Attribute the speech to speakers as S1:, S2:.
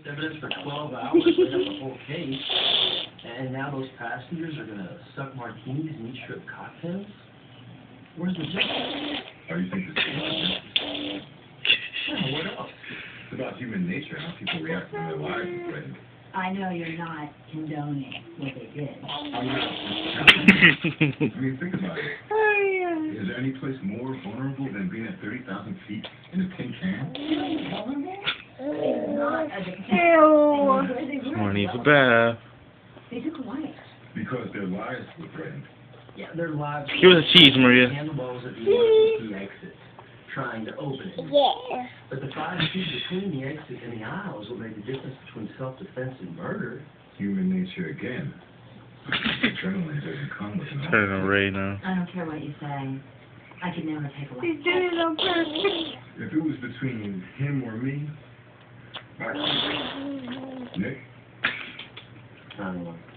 S1: evidence for 12 hours, lit up the whole case, and now those passengers are gonna suck martinis and eat shrimp cocktails? Where's the justice?
S2: Oh, you think this is about justice?
S1: Yeah, what else?
S2: It's about human nature, how people react when their lives are threatened.
S3: I know you're not condoning what they did.
S2: I'm not. I mean, think about it. Is there any place more vulnerable than being at 30,000 feet in a tin can?
S4: Someone needs a bath.
S3: They took a wife.
S2: Because their lives were threatened.
S1: Yeah, their lives.
S4: Give us a cheese, Maria.
S1: Handlebars at the emergency exit, trying to open it.
S5: Yeah.
S1: But the 5 feet between the exit and the aisles will make the difference between self-defense and murder.
S2: Human nature again. Adrenaline doesn't come with an
S4: Turning on Ray now.
S3: I don't care what you say. I could never take a wife.
S5: He's doing it on purpose.
S2: If it was between him or me, Nick?
S1: I don't know.